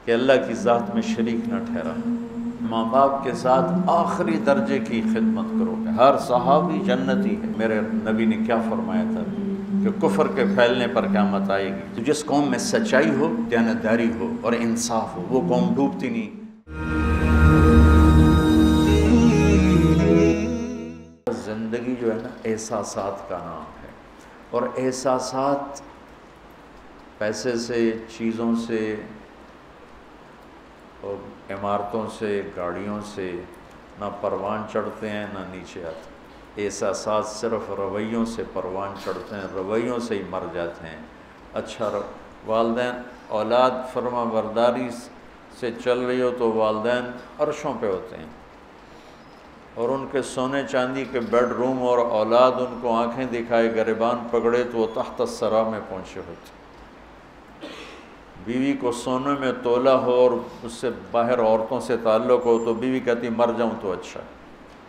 کہ اللہ کی ذات میں شریک نہ ٹھہرانا، ماں باپ کے ساتھ آخری درجے کی خدمت کرو گے۔ ہر صحابی جنتی ہے۔ میرے نبی نے کیا فرمایا تھا کہ کفر کے پھیلنے پر قیامت آئے گی تو جس قوم میں سچائی ہو، دیانتداری ہو اور انصاف ہو، وہ قوم ڈوبتی نہیں۔ زندگی جو ہے نا احساسات کا نام ہے، اور احساسات پیسے سے، چیزوں سے اور عمارتوں سے، گاڑیوں سے نہ پروان چڑھتے ہیں نہ نیچے آتے۔ احساسات صرف رویوں سے پروان چڑھتے ہیں، رویوں سے ہی مر جاتے ہیں۔ اچھا والدین اولاد فرما برداری سے چل رہی ہو تو والدین عرشوں پہ ہوتے ہیں، اور ان کے سونے چاندی کے بیڈ روم اور اولاد ان کو آنکھیں دکھائے گریبان پکڑے تو وہ تحت الثری میں پہنچے ہوتے۔ بیوی کو سونے میں تولا ہو اور اس سے باہر عورتوں سے تعلق ہو تو بیوی کہتی مر جاؤں تو اچھا ہے۔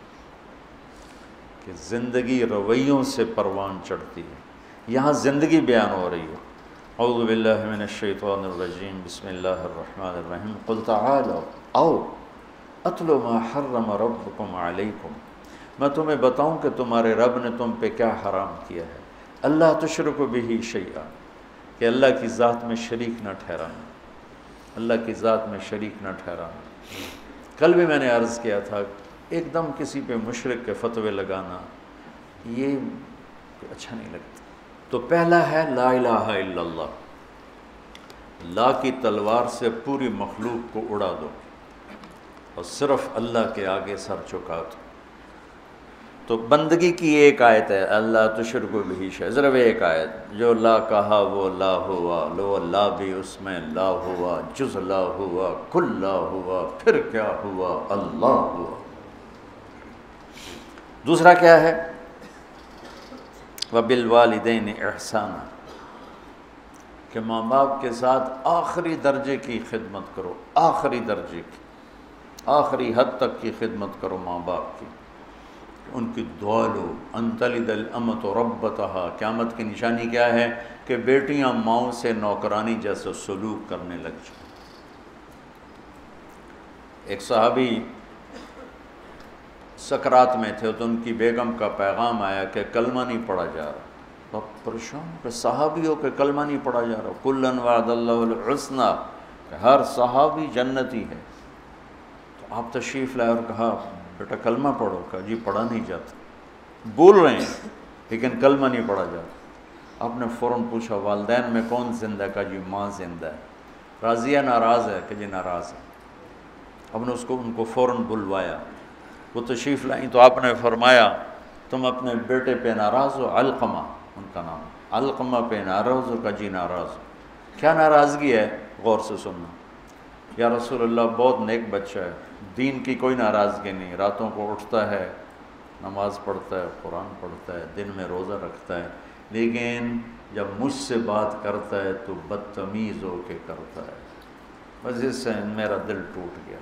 کہ زندگی رویوں سے پروان چڑھتی ہے۔ یہاں زندگی بیان ہو رہی ہے۔ اعوذ باللہ من الشیطان الرجیم، بسم اللہ الرحمن الرحیم، قل تعالوا او اتل ما حرم ربکم علیکم، میں تمہیں بتاؤں کہ تمہارے رب نے تم پہ کیا حرام کیا ہے۔ اللہ تشرکوا بہ شیئا، کہ اللہ کی ذات میں شریک نہ ٹھہرانا، اللہ کی ذات میں شریک نہ ٹھہرانا۔ کل بھی میں نے عرض کیا تھا ایک دم کسی پہ مشرک کے فتوے لگانا یہ اچھا نہیں لگتا۔ تو پہلا ہے لا الہ الا اللہ، لا کی تلوار سے پوری مخلوق کو اڑا دو اور صرف اللہ کے آگے سر جھکا دو۔ تو بندگی کی ایک آیت ہے، اللہ تشرکوا بہ شیئا، صرف ایک آیت، جو لا کہا وہ لا ہوا، لو لا بھی اس میں لا ہوا، جز لا ہوا، کل لا ہوا، پھر کیا ہوا، اللہ ہوا۔ دوسرا کیا ہے؟ وَبِالْوَالِدَيْنِ إِحْسَانًا، کہ ماں باپ کے ساتھ آخری درجے کی خدمت کرو، آخری درجے کی، آخری حد تک کی خدمت کرو ماں باپ کی، ان کی دعا لو۔ ان تلد الامۃ ربتها، قیامت کی نشانی کیا ہے؟ کہ بیٹیاں ماؤں سے نوکرانی جیسے سلوک کرنے لگ جائیں۔ ایک صحابی سکرات میں تھے تو ان کی بیگم کا پیغام آیا کہ کلمہ نہیں پڑھا جا رہا۔ تو پریشان کہ صحابی ہو کہ کلمہ نہیں پڑھا جا رہا، کلًا وعد اللہ الحسنی، کہ ہر صحابی جنتی ہے۔ تو آپ تشریف لائے اور کہا بیٹا کلمہ پڑھو، کہا جی پڑھا نہیں جاتا، بول رہے ہیں لیکن کلمہ نہیں پڑھا جاتا۔ آپ نے فوراً پوچھا والدین میں کون زندہ ہے؟ کہا جی ماں زندہ ہے۔ راضیہ ناراض ہے؟ کہ جی ناراض ہے۔ اب نے ان کو فوراً بلوایا، وہ تشریف لائیں تو آپ نے فرمایا تم اپنے بیٹے پہ ناراض ہو؟ علقمہ ان کا نام، علقمہ پہ ناراض ہو؟ کہ جی ناراض ہو۔ کیا ناراضگی ہے؟ غور سے سننا۔ یا رسول اللہ بہت نیک بچہ ہے، دین کی کوئی ناراضگی نہیں، راتوں کو اٹھتا ہے، نماز پڑھتا ہے، قرآن پڑھتا ہے، دن میں روزہ رکھتا ہے، لیکن جب مجھ سے بات کرتا ہے تو بدتمیز ہو کے کرتا ہے، بس اس سے میرا دل ٹوٹ گیا۔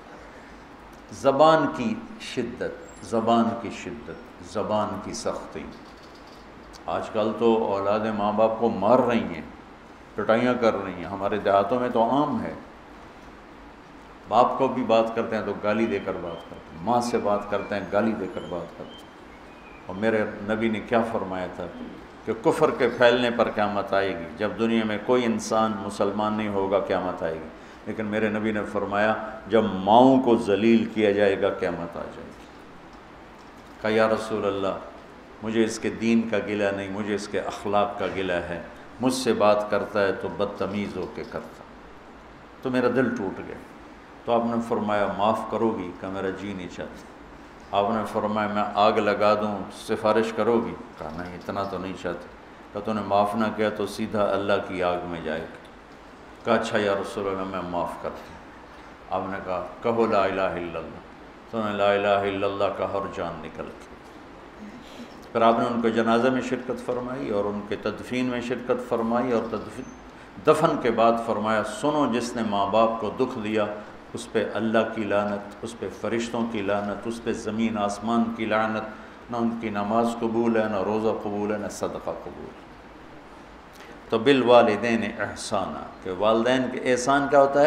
زبان کی شدت، زبان کی شدت، زبان کی سختی۔ آج کل تو اولادیں ماں باپ کو مار رہی ہیں، پٹائیاں کر رہی ہیں، ہمارے دیہاتوں میں تو عام ہے۔ باپ کو بھی بات کرتے ہیں تو گالی دے کر بات کرتے ہیں، ماں سے بات کرتے ہیں گالی دے کر بات کرتے ہیں۔ اور میرے نبی نے کیا فرمایا تھا کہ کفر کے پھیلنے پر قیامت آئے گی، جب دنیا میں کوئی انسان مسلمان نہیں ہوگا قیامت آئے گی، لیکن میرے نبی نے فرمایا جب ماؤں کو ذلیل کیا جائے گا قیامت آ جائے گی۔ کہا یا رسول اللہ مجھے اس کے دین کا گلہ نہیں، مجھے اس کے اخلاق کا گلہ ہے، مجھ سے بات کرتا ہے تو بدتمیز ہو کے کرتا، تو میرا دل ٹوٹ گیا۔ تو آپ نے فرمایا معاف کرو گی؟ کہ میرا جی نہیں چاہتا۔ آپ نے فرمایا میں آگ لگا دوں سفارش کرو گی؟ کہا نہیں اتنا تو نہیں چاہتا۔ کہ تو نے معاف نہ کیا تو سیدھا اللہ کی آگ میں جائے گا۔ کہا اچھا یا رسول اللہ میں معاف کرتا ہوں۔ آپ نے کہا کہو لا الہ الا اللہ، تو نے لا الہ الا اللہ کہا اور جان نکل گئی۔ پھر آپ نے ان کے جنازہ میں شرکت فرمائی اور ان کے تدفین میں شرکت فرمائی، اور دفن کے بعد فرمایا سنو جس نے ماں باپ کو دکھ دیا اس پہ اللہ کی لعنت، اس پہ فرشتوں کی لعنت، اس پہ زمین آسمان کی لعنت، نہ ان کی نماز قبول ہے، نہ روزہ قبول ہے، نہ صدقہ قبول ہے۔ تو بالوالدین احسانہ، کہ والدین کے احسان کیا ہوتا ہے؟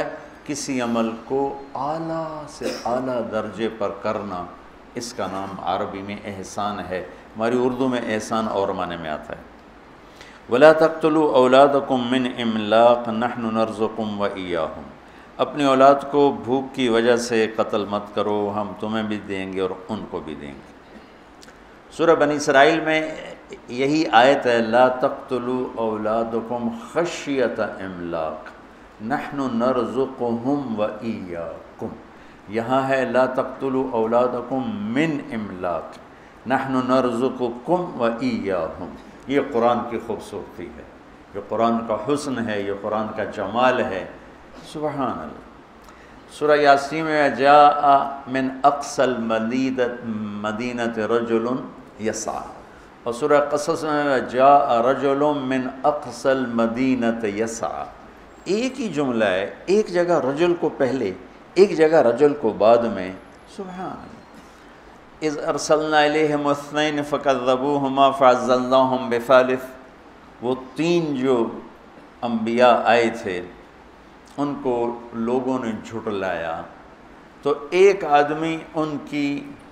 کسی عمل کو اعلیٰ سے اعلیٰ درجے پر کرنا، اس کا نام عربی میں احسان ہے۔ ہماری اردو میں احسان اور معنی میں آتا ہے۔ وَلَا تَقْتُلُوا أَوْلَادَكُم مِّنْ إِمْلَاقٍ نَحْنُ نَرْزُقُكُم وَإِيَّاهُمْ، اپنی اولاد کو بھوک کی وجہ سے قتل مت کرو، ہم تمہیں بھی دیں گے اور ان کو بھی دیں گے۔ سورہ بنی اسرائیل میں یہی آیت ہے، لا تقتلوا اولادکم خشیۃ املاق نحن نرزقهم وإیاکم، یہاں ہے لا تقتلوا اولادکم من املاق نحن نرزقکم وإیاہم۔ یہ قرآن کی خوبصورتی ہے، یہ قرآن کا حسن ہے، یہ قرآن کا جمال ہے، سبحان اللہ۔ سورہ یاسین میں جاء من اقصى المدینۃ رجل یسعی، اور سورہ قصص میں جاء رجل من اقصى المدینۃ یسعی۔ ایک ہی جملہ ہے، ایک جگہ رجل کو پہلے، ایک جگہ رجل کو بعد میں، سبحان اللہ۔ اذ ارسلنا الیہم اثنین فکذبوہما فعزلناہم بثالث، وہ تین جو انبیاء آئے تھے ان کو لوگوں نے جھٹلایا، تو ایک آدمی ان کی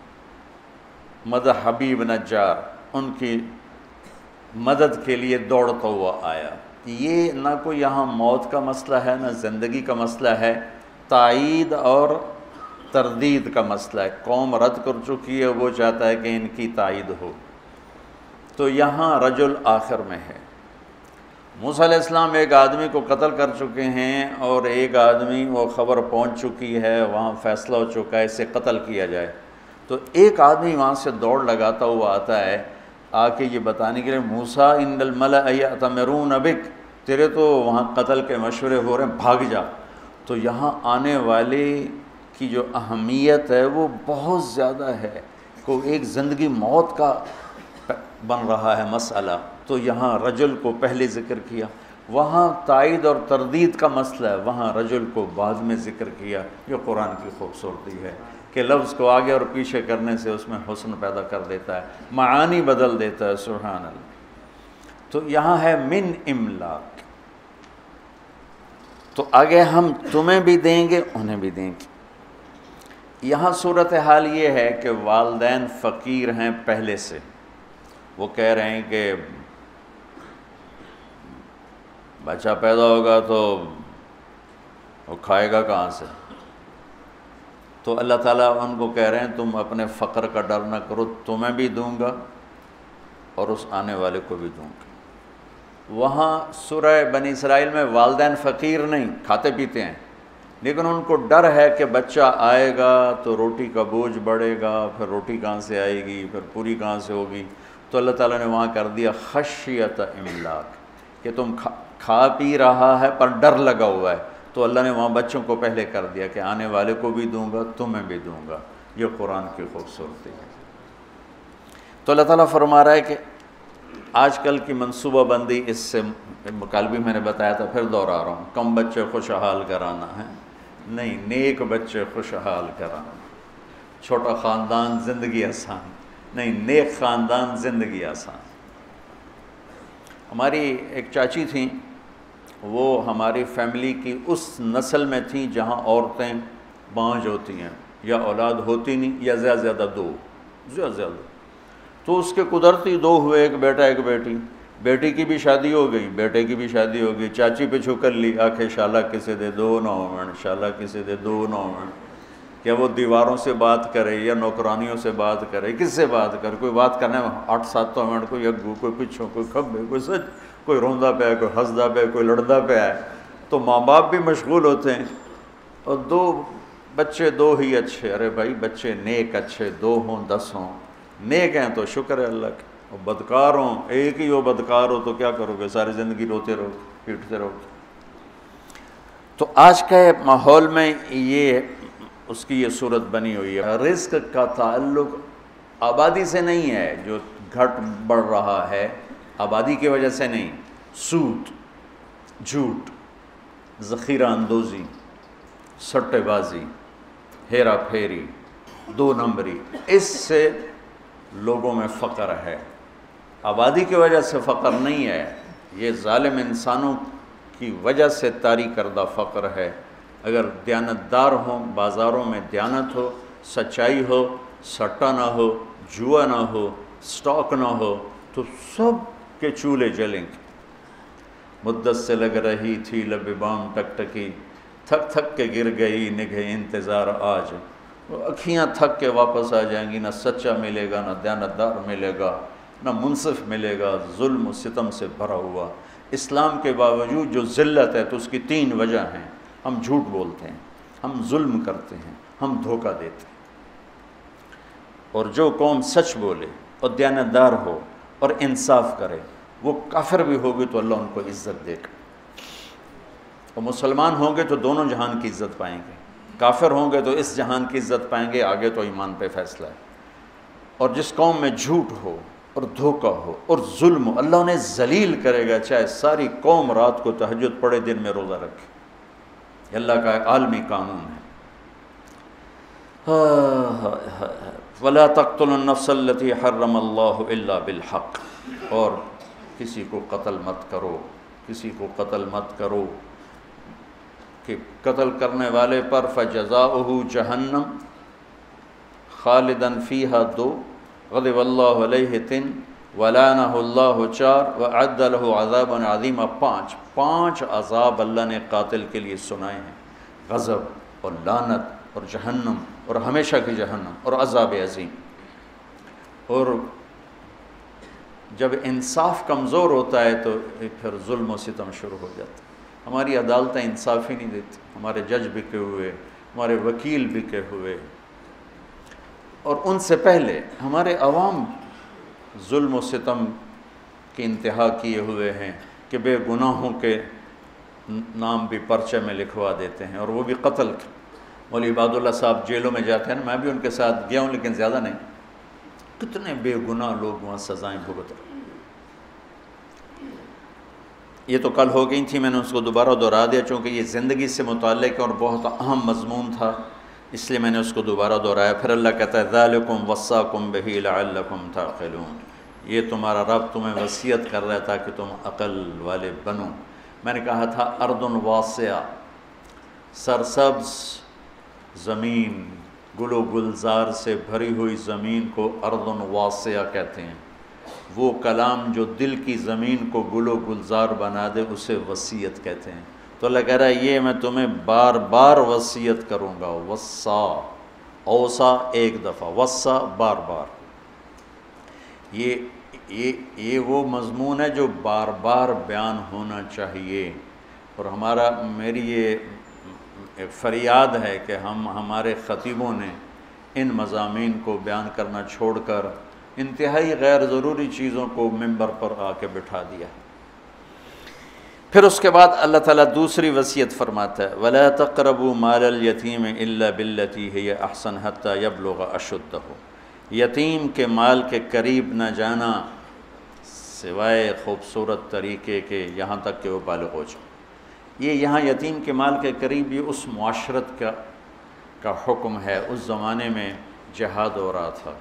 مدد، حبیب نجار، ان کی مدد کے لیے دوڑتا ہوا آیا۔ یہ نہ کوئی یہاں موت کا مسئلہ ہے نہ زندگی کا مسئلہ ہے، تائید اور تردید کا مسئلہ ہے۔ قوم رد کر چکی ہے، وہ چاہتا ہے کہ ان کی تائید ہو، تو یہاں رجل آخر میں ہے۔ موسیٰ علیہ السلام ایک آدمی کو قتل کر چکے ہیں، اور ایک آدمی، وہ خبر پہنچ چکی ہے، وہاں فیصلہ ہو چکا ہے اسے قتل کیا جائے، تو ایک آدمی وہاں سے دوڑ لگاتا ہوا آتا ہے، آ کے یہ بتانے کے لیے موسیٰ ان الملأ یأتمرون بک، تیرے تو وہاں قتل کے مشورے ہو رہے ہیں، بھاگ جا۔ تو یہاں آنے والے کی جو اہمیت ہے وہ بہت زیادہ ہے، کو ایک زندگی موت کا بن رہا ہے مسئلہ، تو یہاں رجل کو پہلے ذکر کیا، وہاں تائید اور تردید کا مسئلہ ہے، وہاں رجل کو بعد میں ذکر کیا۔ یہ قرآن کی خوبصورتی ہے کہ لفظ کو آگے اور پیچھے کرنے سے اس میں حسن پیدا کر دیتا ہے، معانی بدل دیتا ہے، سبحان اللہ۔ تو یہاں ہے من املاق، تو آگے ہم تمہیں بھی دیں گے انہیں بھی دیں گے۔ یہاں صورتحال یہ ہے کہ والدین فقیر ہیں پہلے سے، وہ کہہ رہے ہیں کہ بچہ پیدا ہوگا تو وہ کھائے گا کہاں سے، تو اللہ تعالیٰ ان کو کہہ رہے ہیں تم اپنے فقر کا ڈر نہ کرو، تمہیں بھی دوں گا اور اس آنے والے کو بھی دوں گا۔ وہاں سورہ بنی اسرائیل میں والدین فقیر نہیں، کھاتے پیتے ہیں، لیکن ان کو ڈر ہے کہ بچہ آئے گا تو روٹی کا بوجھ بڑھے گا، پھر روٹی کہاں سے آئے گی، پھر پوری کہاں سے ہوگی، تو اللہ تعالیٰ نے وہاں کر دیا خشیۃ املاق، کہ تم کھا پی رہا ہے پر ڈر لگا ہوا ہے، تو اللہ نے وہاں بچوں کو پہلے کر دیا کہ آنے والے کو بھی دوں گا، تمہیں بھی دوں گا۔ یہ قرآن کی خوبصورتی ہے۔ تو اللہ تعالیٰ فرما رہا ہے کہ آج کل کی منصوبہ بندی، اس سے کل بھی میں نے بتایا تھا، پھر دوہرا رہا ہوں، کم بچے خوشحال کرانا ہے نہیں، نیک بچے خوشحال کرانا، چھوٹا خاندان زندگی آسان نہیں، نیک خاندان زندگی آسان۔ ہماری ایک چاچی تھیں، وہ ہماری فیملی کی اس نسل میں تھیں جہاں عورتیں بانجھ ہوتی ہیں، یا اولاد ہوتی نہیں، یا زیادہ زیادہ دو، تو اس کے قدرتی دو ہوئے، ایک بیٹا ایک بیٹی، بیٹی کی بھی شادی ہو گئی، بیٹے کی بھی شادی ہو گئی، چاچی پہ چھو کر لی آنکھیں، شالا کسے دے دو 9 منٹ، شالا کسے دے دو 9 منٹ۔ کیا وہ دیواروں سے بات کرے یا نوکرانیوں سے بات کرے، کس سے بات کرے؟ کوئی بات کرنے میں 8-7 منٹ، کوئی اگو، کوئی پچھوں، کوئی کھبے، کوئی سچ، کوئی روندا پہ ہے، کوئی ہنسدا پہ ہے، کوئی لڑدا پہ ہے، تو ماں باپ بھی مشغول ہوتے ہیں، اور 2 بچے 2 ہی اچھے، ارے بھائی بچے نیک اچھے 2 ہوں 10 ہوں، نیک ہیں تو شکر ہے اللہ کا، اور بدکار ہوں، ایک ہی ہو بدکار ہو تو کیا کرو گے؟ ساری زندگی روتے رہو، پیٹتے رہو۔ تو آج کے ماحول میں یہ اس کی یہ صورت بنی ہوئی ہے۔ رزق کا تعلق آبادی سے نہیں ہے، جو گھٹ بڑھ رہا ہے آبادی کی وجہ سے نہیں، سود، جھوٹ، ذخیرہ اندوزی، سٹے بازی، ہیرا پھیری، 2 نمبری، اس سے لوگوں میں فقر ہے۔ آبادی کی وجہ سے فقر نہیں ہے، یہ ظالم انسانوں کی وجہ سے طاری کردہ فقر ہے۔ اگر دیانتدار ہوں، بازاروں میں دیانت ہو، سچائی ہو، سٹا نہ ہو، جوا نہ ہو، سٹاک نہ ہو، تو سب کے چولہے جلیں گے۔ مدت سے لگ رہی تھی لب بام ٹک ٹکی، تھک تھک کے گر گئی نگہ انتظار آج۔ وہ اکھیاں تھک کے واپس آ جائیں گی، نہ سچا ملے گا، نہ دیانتدار ملے گا، نہ منصف ملے گا، ظلم و ستم سے بھرا ہوا۔ اسلام کے باوجود جو ذلت ہے تو اس کی 3 وجہ ہیں۔ ہم جھوٹ بولتے ہیں، ہم ظلم کرتے ہیں، ہم دھوکہ دیتے ہیں۔ اور جو قوم سچ بولے اور دیانتدار ہو اور انصاف کرے، وہ کافر بھی ہوگی تو اللہ ان کو عزت دے گا۔ اور مسلمان ہوں گے تو دونوں جہان کی عزت پائیں گے، کافر ہوں گے تو اس جہان کی عزت پائیں گے، آگے تو ایمان پہ فیصلہ ہے۔ اور جس قوم میں جھوٹ ہو اور دھوکہ ہو اور ظلم ہو، اللہ انہیں ذلیل کرے گا، چاہے ساری قوم رات کو تہجد پڑھے، دن میں روزہ رکھے۔ یہ اللہ کا ایک عالمی قانون ہے۔ وَلَا تَقْتُلُوا النَّفْسَ الَّتِي حَرَّمَ اللَّهُ إِلَّا بِالْحَقِّ، اور کسی کو قتل مت کرو، کسی کو قتل مت کرو، کہ قتل کرنے والے پر فَجَزَاؤُهُ جَهَنَّمْ خَالِدًا فِيهَا 2، غضب اللہ علیہ 3، وَلَعَنَهُ اللَّهُ 4، وَأَعَدَّ لَهُ عَذَابًا عَظِيمًا 5 عذاب اللہ نے قاتل کے لیے سنائے ہیں، غضب اور لعنت اور جہنم اور ہمیشہ کی جہنم اور عذاب عظیم۔ اور جب انصاف کمزور ہوتا ہے تو پھر ظلم و ستم شروع ہو جاتا ہے۔ ہماری عدالتیں انصاف ہی نہیں دیتی، ہمارے جج بکے ہوئے، ہمارے وکیل بکے ہوئے، اور ان سے پہلے ہمارے عوام ظلم و ستم کی انتہا کیے ہوئے ہیں کہ بے گناہوں کے نام بھی پرچے میں لکھوا دیتے ہیں، اور وہ بھی قتل کے۔ مولوی عباد اللہ صاحب جیلوں میں جاتے ہیں، میں بھی ان کے ساتھ گیا ہوں لیکن زیادہ نہیں، کتنے بے گناہ لوگ وہاں سزائیں بھگت رہے۔ یہ تو کل ہو گئی تھی، میں نے اس کو دوبارہ دہرا دیا چونکہ یہ زندگی سے متعلق اور بہت اہم مضمون تھا، اس لیے میں نے اس کو دوبارہ دہرایا۔ پھر اللہ کہتا ہے ذَلِكُمْ وَصَّاكُمْ بِهِ لَعَلَّكُمْ تَعْقِلُونَ، یہ تمہارا رب تمہیں وصیت کر رہا تھا کہ تم عقل والے بنو۔ میں نے کہا تھا ارض واسعہ، سرسبز زمین، گل و گلزار سے بھری ہوئی زمین کو ارض واسعہ کہتے ہیں۔ وہ کلام جو دل کی زمین کو گل و گلزار بنا دے اسے وصیت کہتے ہیں۔ تو اللہ کہہ رہا ہے یہ میں تمہیں بار بار وصیت کروں گا۔ وصا، اوصا ایک دفعہ، وصا بار بار۔ یہ وہ مضمون ہے جو بار بار بیان ہونا چاہیے، اور میری یہ فریاد ہے کہ ہمارے خطیبوں نے ان مضامین کو بیان کرنا چھوڑ کر انتہائی غیر ضروری چیزوں کو ممبر پر آ کے بٹھا دیا۔ پھر اس کے بعد اللہ تعالیٰ دوسری وصیت فرماتا ہے وَلَا تَقْرَبُوا مَالَ الْيَتِيمِ إِلَّا بِالَّتِي هِيَ أَحْسَنُ حَتَّى يَبْلُغَ أَشُدَّهُ، یتیم کے مال کے قریب نہ جانا سوائے خوبصورت طریقے کے، یہاں تک کہ وہ بالغ ہو جائے۔ یہ یہاں یتیم کے مال کے قریب یہ اس معاشرت کا حکم ہے۔ اس زمانے میں جہاد ہو رہا تھا،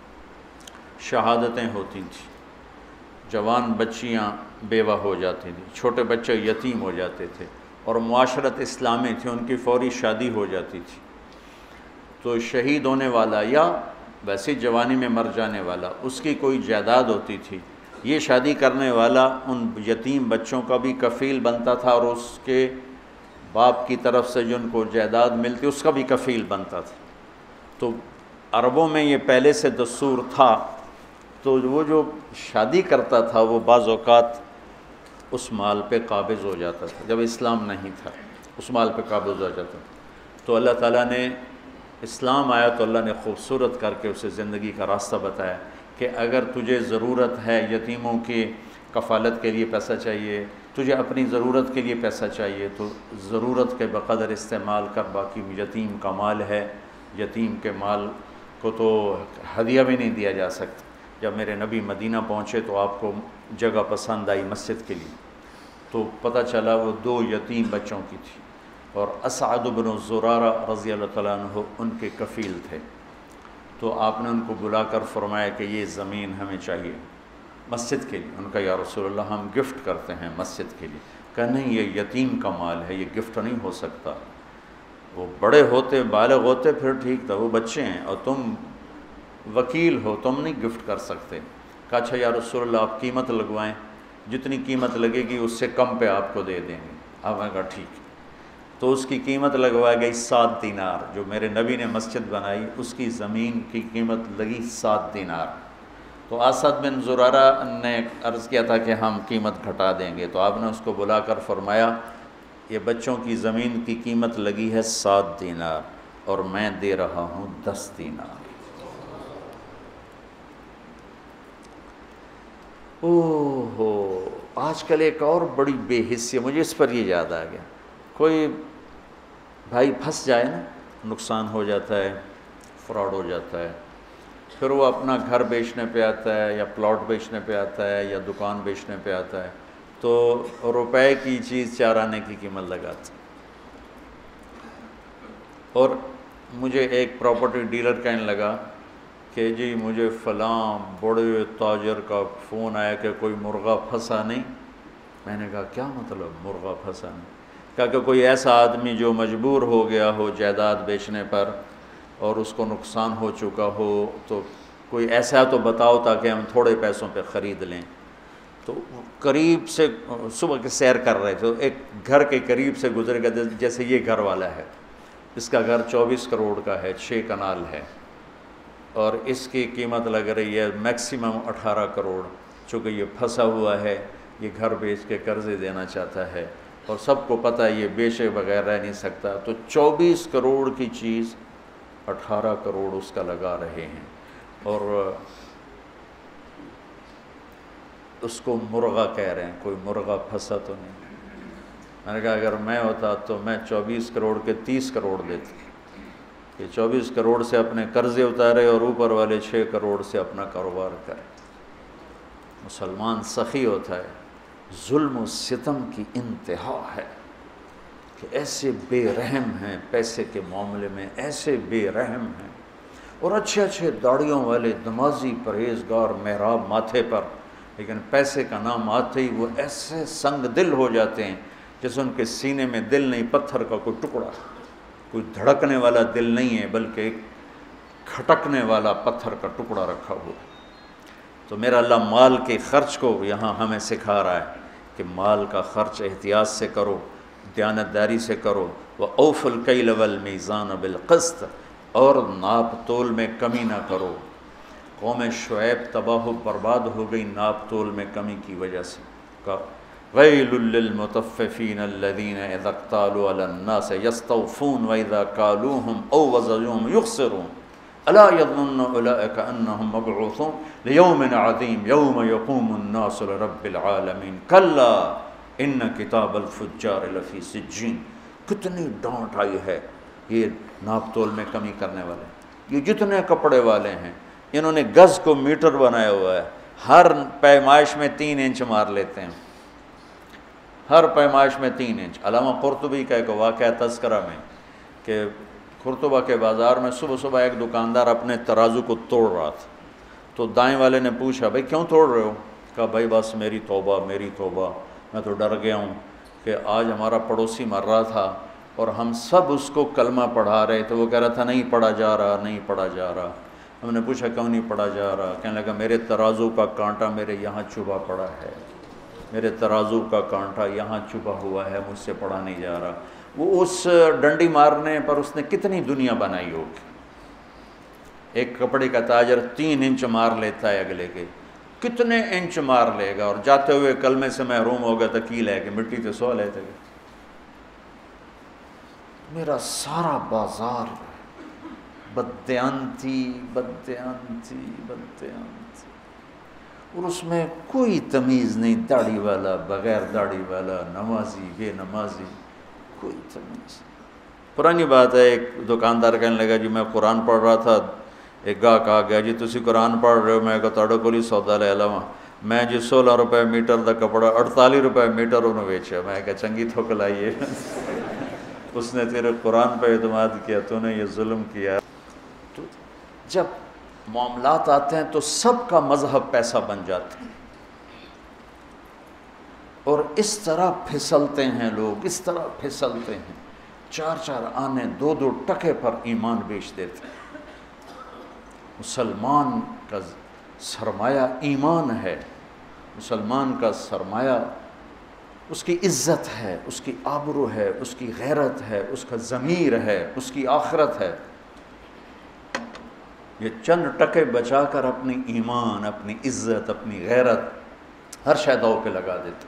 شہادتیں ہوتی تھیں، جوان بچیاں بیوہ ہو جاتی تھیں، چھوٹے بچے یتیم ہو جاتے تھے، اور معاشرت اسلامی تھی، ان کی فوری شادی ہو جاتی تھی۔ تو شہید ہونے والا یا ویسی جوانی میں مر جانے والا، اس کی کوئی جائیداد ہوتی تھی، یہ شادی کرنے والا ان یتیم بچوں کا بھی کفیل بنتا تھا، اور اس کے باپ کی طرف سے جن کو جائیداد ملتی اس کا بھی کفیل بنتا تھا۔ تو عربوں میں یہ پہلے سے دستور تھا، تو وہ جو شادی کرتا تھا وہ بعض اوقات اس مال پہ قابض ہو جاتا تھا، جب اسلام نہیں تھا اس مال پہ قابض ہو جاتا تھا۔ تو اللہ تعالیٰ نے اسلام آیا تو اللہ نے خوبصورت کر کے اسے زندگی کا راستہ بتایا کہ اگر تجھے ضرورت ہے، یتیموں کی کفالت کے لیے پیسہ چاہیے، تجھے اپنی ضرورت کے لیے پیسہ چاہیے، تو ضرورت کے بقدر استعمال کر، باقی یتیم کا مال ہے، یتیم کے مال کو تو ہدیہ بھی نہیں دیا جا سکتا۔ جب میرے نبی مدینہ پہنچے تو آپ کو جگہ پسند آئی مسجد کے لیے، تو پتہ چلا وہ 2 یتیم بچوں کی تھی، اور اسعد بن زرارہ رضی اللہ تعالیٰ عنہ ان کے کفیل تھے۔ تو آپ نے ان کو بلا کر فرمایا کہ یہ زمین ہمیں چاہیے مسجد کے لیے۔ ان کا یا رسول اللہ ہم گفٹ کرتے ہیں مسجد کے لیے۔ کہا نہیں، یہ یتیم کا مال ہے، یہ گفٹ نہیں ہو سکتا۔ وہ بڑے ہوتے بالغ ہوتے پھر ٹھیک تھا، وہ بچے ہیں اور تم وکیل ہو، تم نہیں گفٹ کر سکتے۔ کہا اچھا یا رسول اللہ آپ قیمت لگوائیں، جتنی قیمت لگے گی اس سے کم پہ آپ کو دے دیں گے۔ آپ نے کہا ٹھیک ہے، تو اس کی قیمت لگوائی گئی 7 دینار، جو میرے نبی نے مسجد بنائی اس کی زمین کی قیمت لگی 7 دینار۔ تو اسد بن زرارہ نے عرض کیا تھا کہ ہم قیمت گھٹا دیں گے، تو آپ نے اس کو بلا کر فرمایا یہ بچوں کی زمین کی قیمت لگی ہے 7 دینار اور میں دے رہا ہوں 10 دینار۔ اوہ ہو، آج کل ایک اور بڑی بے حسی، مجھے اس پر یہ یاد آ گیا، کوئی بھائی پھنس جائے نا، نقصان ہو جاتا ہے، فراڈ ہو جاتا ہے، پھر وہ اپنا گھر بیچنے پہ آتا ہے یا پلاٹ بیچنے پہ آتا ہے یا دکان بیچنے پہ آتا ہے تو روپے کی چیز 4 آنے کی قیمت لگاتا ہے۔ اور مجھے ایک پراپرٹی ڈیلر کہنے لگا کہ جی مجھے فلاں بڑے تاجر کا فون آیا کہ کوئی مرغہ پھنسا نہیں۔ میں نے کہا کیا مطلب مرغہ پھنسا نہیں؟ کہا کہ کوئی ایسا آدمی جو مجبور ہو گیا ہو جائیداد بیچنے پر اور اس کو نقصان ہو چکا ہو، تو کوئی ایسا تو بتاؤ تاکہ ہم تھوڑے پیسوں پہ خرید لیں۔ تو قریب سے صبح کے سیر کر رہے تھے، ایک گھر کے قریب سے گزرے گا، جیسے یہ گھر والا ہے، اس کا گھر 24 کروڑ کا ہے، 6 کنال ہے اور اس کی قیمت لگ رہی ہے میکسیمم 18 کروڑ، چونکہ یہ پھنسا ہوا ہے، یہ گھر بیچ کے قرضے دینا چاہتا ہے اور سب کو پتہ ہے یہ بیچے بغیر رہ نہیں سکتا، تو 24 کروڑ کی چیز 18 کروڑ اس کا لگا رہے ہیں اور اس کو مرغہ کہہ رہے ہیں۔ کوئی مرغہ پھنسا تو نہیں؟ میں نے کہا اگر میں ہوتا تو میں 24 کروڑ کے 30 کروڑ دیتا کہ 24 کروڑ سے اپنے قرضے اتارے اور اوپر والے 6 کروڑ سے اپنا کاروبار کرے۔ مسلمان سخی ہوتا ہے، ظلم و ستم کی انتہا ہے کہ ایسے بے رحم ہیں، پیسے کے معاملے میں ایسے بے رحم ہیں، اور اچھے اچھے داڑھیوں والے نمازی پرہیزگار محراب ماتھے پر، لیکن پیسے کا نام آتے ہی وہ ایسے سنگ دل ہو جاتے ہیں جیسے ان کے سینے میں دل نہیں، پتھر کا کوئی ٹکڑا، کوئی دھڑکنے والا دل نہیں ہے بلکہ ایک کھٹکنے والا پتھر کا ٹکڑا رکھا ہوا۔ تو میرا اللہ مال کے خرچ کو یہاں ہمیں سکھا رہا ہے کہ مال کا خرچ احتیاط سے کرو، دیانتداری سے کرو، وَأَوْفُوا الْكَيْلَ وَالْمِيزَانَ بِالْقِسْطِ، اور ناپ تول میں کمی نہ کرو۔ قوم شعیب تباہ و برباد ہو گئی ناپ تول میں کمی کی وجہ سے۔ وَيْلٌ لِّلْمُطَفِّفِينَ الَّذِينَ إِذَا اكْتَالُوا عَلَى النَّاسِ يَسْتَوْفُونَ وَإِذَا كَالُوهُمْ أَوْ وَزَنُوهُمْ يُخْسِرُونَ أَلَا يَظُنُّ أُولَٰئِكَ أَنَّهُمْ مَبْعُوثُونَ لِيَوْمٍ عَظِيمٍ يَوْمَ يَقُومُ النَّاسُ لِرَبِّ الْعَالَمِينَ كَلَّا إِنَّ كِتَابَ الْفُجَّارِ لَفِي سِجِّينٍ۔ کتنی ڈانٹ آئی ہے یہ ناپ تول میں کمی کرنے والے، یہ جتنے کپڑے والے ہیں انہوں نے گز کو میٹر بنایا ہوا ہے، ہر پیمائش میں 3 انچ مار لیتے ہیں، ہر پیمائش میں 3 انچ۔ علامہ قرطبی کا ایک واقعہ تذکرہ میں کہ قرطبہ کے بازار میں صبح صبح ایک دکاندار اپنے ترازو کو توڑ رہا تھا، تو دائیں والے نے پوچھا بھائی کیوں توڑ رہے ہو؟ کہا بھائی بس میری توبہ میری توبہ، میں تو ڈر گیا ہوں کہ آج ہمارا پڑوسی مر رہا تھا اور ہم سب اس کو کلمہ پڑھا رہے تھے، وہ کہہ رہا تھا نہیں پڑھا جا رہا نہیں پڑھا جا رہا۔ ہم نے پوچھا کیوں نہیں پڑھا جا رہا؟ کہنے لگا میرے ترازو کا کانٹا میرے یہاں چبھا پڑا ہے، میرے ترازو کا کانٹا یہاں چبھا ہوا ہے، مجھ سے پڑھا نہیں جا رہا۔ وہ اس ڈنڈی مارنے پر اس نے کتنی دنیا بنائی ہوگی۔ ایک کپڑے کا تاجر 3 انچ مار لیتا ہے اگلے کے، کتنے انچ مار لے گا، اور جاتے ہوئے کلمے سے محروم ہو گیا تو کی لے کے مٹی تے سو لیتے گئے۔ میرا سارا بازار بددیانتی بددیانتی بددیانتی، اور اس میں کوئی تمیز نہیں، داڑھی والا بغیر داڑھی والا، نمازی بے نمازی، کوئی تمیز۔ پرانی بات ہے، ایک دکاندار کہنے لگا جی میں قرآن پڑھ رہا تھا، ایک گاہک آ گیا جی تسی قرآن پڑھ رہے ہو؟ میں کہا تہاڈے کول ہی سودا لے لواں۔ میں جی 16 روپے میٹر دا کپڑا 48 روپے میٹر انہوں بیچا۔ میں کہا چنگی تھوک لائیے، اس نے تیرے قرآن پہ اعتماد کیا، تو نے یہ ظلم کیا۔ تو جب معاملات آتے ہیں تو سب کا مذہب پیسہ بن جاتا ہے، اور اس طرح پھسلتے ہیں لوگ، اس طرح پھسلتے ہیں 4 آنے 2 ٹکے پر ایمان بیچ دیتے۔ مسلمان کا سرمایہ ایمان ہے، مسلمان کا سرمایہ اس کی عزت ہے، اس کی آبرو ہے، اس کی غیرت ہے، اس کا ضمیر ہے، اس کی آخرت ہے۔ یہ چند ٹکے بچا کر اپنی ایمان، اپنی عزت، اپنی غیرت ہر شے داؤ پہ لگا دیتے۔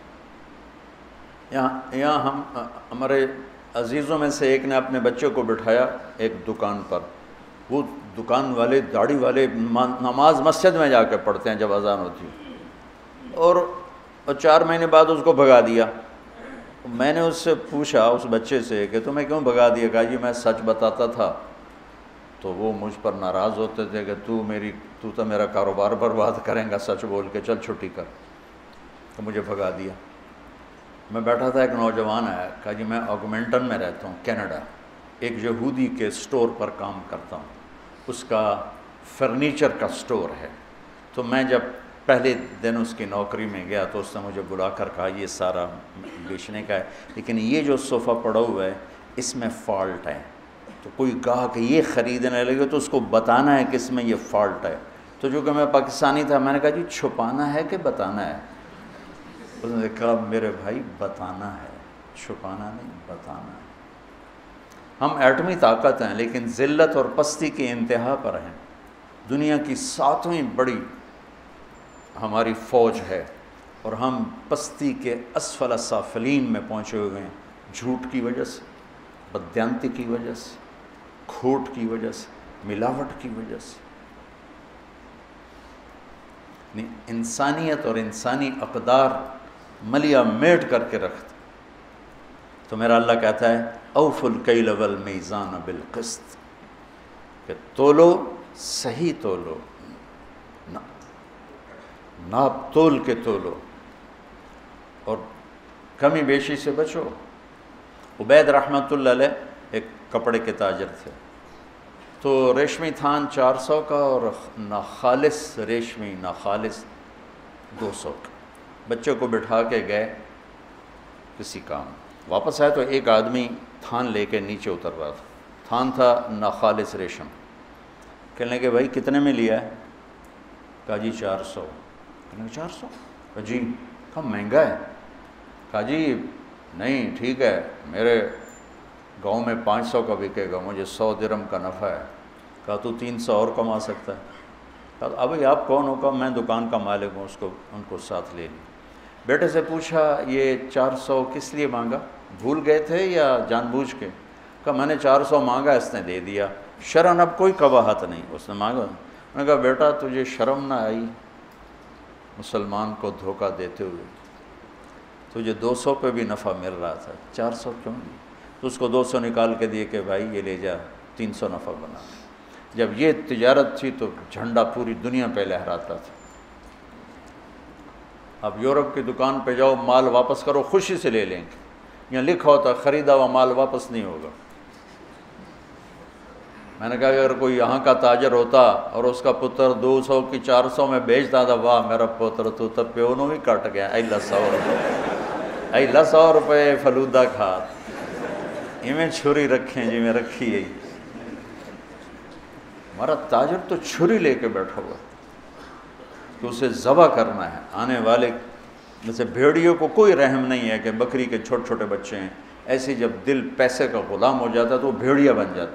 یہاں ہمارے عزیزوں میں سے ایک نے اپنے بچے کو بٹھایا ایک دکان پر، وہ دکان والے داڑھی والے نماز مسجد میں جا کے پڑھتے ہیں جب اذان ہوتی ہے، اور 4 مہینے بعد اس کو بھگا دیا۔ میں نے اس سے پوچھا اس بچے سے کہ تمہیں کیوں بھگا دیا؟ کہا جی میں سچ بتاتا تھا تو وہ مجھ پر ناراض ہوتے تھے کہ تو تو میرا کاروبار برباد کریں گا سچ بول کے، چل چھٹی کر، تو مجھے بھگا دیا۔ میں بیٹھا تھا، ایک نوجوان آیا، کہا جی میں آگمنٹن میں رہتا ہوں کینیڈا، ایک یہودی کے سٹور پر کام کرتا ہوں، اس کا فرنیچر کا سٹور ہے۔ تو میں جب پہلے دن اس کی نوکری میں گیا تو اس نے مجھے بلا کر کہا یہ سارا بیچنے کا ہے، لیکن یہ جو صوفہ پڑا ہوا ہے اس میں فالٹ ہے، تو کوئی گاہک یہ خریدنے لگے تو اس کو بتانا ہے کہ اس میں یہ فالٹ ہے۔ تو جو کہ میں پاکستانی تھا، میں نے کہا جی چھپانا ہے کہ بتانا ہے؟ اس نے کہا میرے بھائی بتانا ہے، چھپانا نہیں، بتانا ہے۔ ہم ایٹمی طاقت ہیں لیکن ذلت اور پستی کی انتہا پر ہیں۔ دنیا کی 7ویں بڑی ہماری فوج ہے اور ہم پستی کے اسفل سافلین میں پہنچے ہوئے ہیں، جھوٹ کی وجہ سے، بددیانتی کی وجہ سے، کھوٹ کی وجہ سے، ملاوٹ کی وجہ سے۔ انسانیت اور انسانی اقدار ملیا میٹ کر کے رکھتے۔ تو میرا اللہ کہتا ہے اوفوا الکیل والمیزان بالقسط، کہ تولو، صحیح تولو، ناپ تول کے تولو اور کمی بیشی سے بچو۔ عبید رحمۃ اللہ علیہ ایک کپڑے کے تاجر تھے، تو ریشمی تھان 400 کا اور ناخالص ریشمی ناخالص 200 کا۔ بچے کو بٹھا کے گئے کسی کام، واپس آئے تو ایک آدمی تھان لے کے نیچے اتر رہا تھا، تھان تھا ناخالص ریشم۔ کہنے لگے بھائی کتنے میں لیا ہے؟ کہا جی 400۔ کہنے لگے 400؟ کہا جی، کہا مہنگا ہے۔ کہا جی نہیں ٹھیک ہے، میرے گاؤں میں 500 کا بکے گا، مجھے 100 درہم کا نفع ہے۔ کہا تو 300 اور کما سکتا ہے۔ کہا ابھی آپ کون ہو؟ کہا میں دکان کا مالک ہوں۔ ان کو ساتھ لے لی۔ بیٹے سے پوچھا یہ 400 کس لیے مانگا؟ بھول گئے تھے یا جان بوجھ کے؟ کہا میں نے 400 مانگا، اس نے دے دیا، شرعاً اب کوئی قباحت نہیں، اس نے مانگا۔ میں نے کہا بیٹا تجھے شرم نہ آئی مسلمان کو دھوکہ دیتے ہوئے؟ تجھے 200 پہ بھی نفع مل رہا تھا، 400 کیوں نہیں؟ تو اس کو 200 نکال کے دیے کہ بھائی یہ لے جا، 300 نفع بنا۔ جب یہ تجارت تھی تو جھنڈا پوری دنیا پہ لہراتا تھا۔ اب یورپ کی دکان پہ جاؤ، مال واپس کرو، خوشی سے لے لیں گے، یہاں لکھا ہوتا خریدا ہوا مال واپس نہیں ہوگا۔ میں نے کہا اگر کوئی یہاں کا تاجر ہوتا اور اس کا پتر 200 کی 400 میں بیچتا تھا، واہ میرا پتر تو تب پہ انہوں ہی کٹ گیا، ایلا 100 روپے، ایلا 100 روپے فلودہ کھا، میں چھری رکھیں جی میں رکھی ہے۔ ہمارا تاجر تو چھری لے کے بیٹھا ہوا کہ اسے ذبح کرنا ہے۔ آنے والے جیسے بھیڑیوں کو کوئی رحم نہیں ہے کہ بکری کے چھوٹے چھوٹے بچے ہیں، ایسے جب دل پیسے کا غلام ہو جاتا ہے تو وہ بھیڑیا بن جاتا۔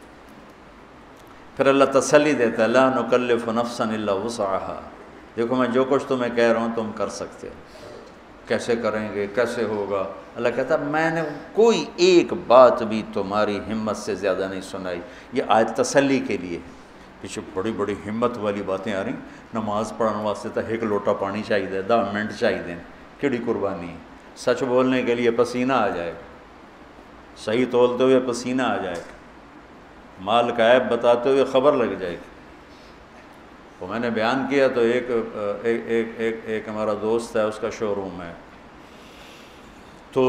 پھر اللہ تسلی دیتا ہے لا نکلف نفسا الا وسعها، دیکھو میں جو کچھ تمہیں کہہ رہا ہوں تم کر سکتے ہو، کیسے کریں گے، کیسے ہوگا؟ اللہ کہتا ہے میں نے کوئی ایک بات بھی تمہاری ہمت سے زیادہ نہیں سنائی۔ یہ آیت تسلی کے لیے ہے۔ پیچھے بڑی بڑی ہمت والی باتیں آ رہی، نماز پڑھنے واسطے تو 1 لوٹا پانی چاہیے، 10 منٹ چاہیے، کیڑی قربانی ہے؟ سچ بولنے کے لیے پسینہ آ جائے گا، صحیح تولتے ہوئے پسینہ آ جائے گا، مال کا عیب بتاتے ہوئے خبر لگ جائے گی۔ وہ میں نے بیان کیا تو ایک ہمارا دوست ہے، اس کا شو روم ہے، تو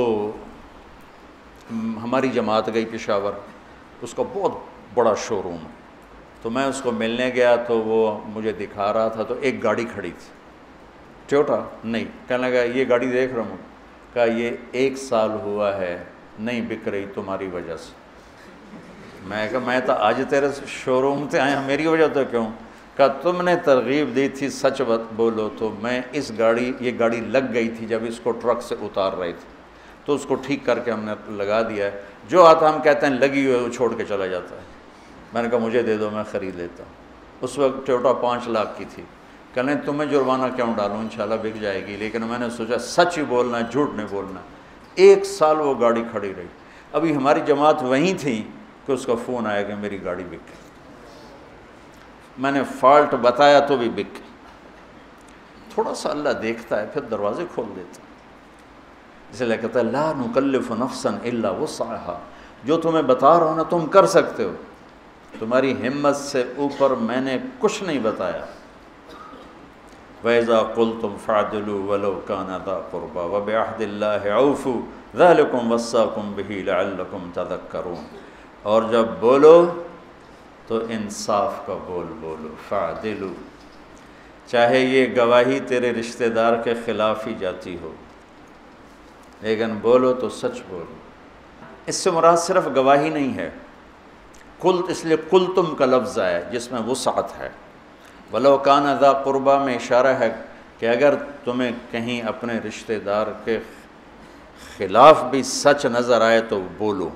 ہماری جماعت گئی پشاور، اس کا بہت بڑا شو روم ہے، تو میں اس کو ملنے گیا تو وہ مجھے دکھا رہا تھا، تو ایک گاڑی کھڑی تھی ٹویوٹا، نہیں، کہنے لگا یہ گاڑی دیکھ رہا ہوں، کہا یہ 1 سال ہوا ہے نہیں بک رہی تمہاری وجہ سے۔ میں کہا میں تو آج تیرے شو روم سے آیا، میری وجہ تو کیوں؟ کہا تم نے ترغیب دی تھی سچ بولو، تو میں یہ گاڑی لگ گئی تھی جب اس کو ٹرک سے اتار رہے تھے، تو اس کو ٹھیک کر کے ہم نے لگا دیا ہے، جو آتا ہم کہتے ہیں لگی ہوئے وہ چھوڑ کے چلا جاتا ہے۔ میں نے کہا مجھے دے دو، میں خرید لیتا ہوں۔ اس وقت ٹویوٹا 5 لاکھ کی تھی۔ کہنے تمہیں جرمانہ کیوں ڈالوں، انشاءاللہ بک جائے گی، لیکن میں نے سوچا سچ ہی بولنا ہے، جھوٹ نہیں بولنا۔ 1 سال وہ گاڑی کھڑی رہی۔ ابھی ہماری جماعت وہیں تھی کہ اس کا فون آیا کہ میری گاڑی بک گئی۔ میں نے فالٹ بتایا تو بھی بک گئی۔ تھوڑا سا اللہ دیکھتا ہے پھر دروازے کھول دیتا ہے۔ اس لیے کہتا ہے لا نکلف نفسا الا وسعها، جو تمہیں بتا رہا ہوں نا تم کر سکتے ہو، تمہاری ہمت سے اوپر میں نے کچھ نہیں بتایا۔ وَإِذَا قُلْتُمْ فَاعْدِلُوا وَلَوْ كَانَ ذَا قُرْبَىٰ وَبِعَهْدِ اللَّهِ أَوْفُوا ذَلِكُمْ وَصَّاكُمْ بِهِ لَعَلَّكُمْ تَذَكَّرُونَ، اور جب بولو تو انصاف کا بولو، فَاعْدِلُوا، چاہے یہ گواہی تیرے رشتہ دار کے خلاف ہی جاتی ہو، لیکن بولو تو سچ بولو۔ اس سے مراد صرف گواہی نہیں ہے، اس لیے قلتم کا لفظ آیا جس میں وسعت ہے۔ وَلَوْ كَانَ ذَا قُرْبَىٰ میں اشارہ ہے کہ اگر تمہیں کہیں اپنے رشتہ دار کے خلاف بھی سچ نظر آئے تو بولو۔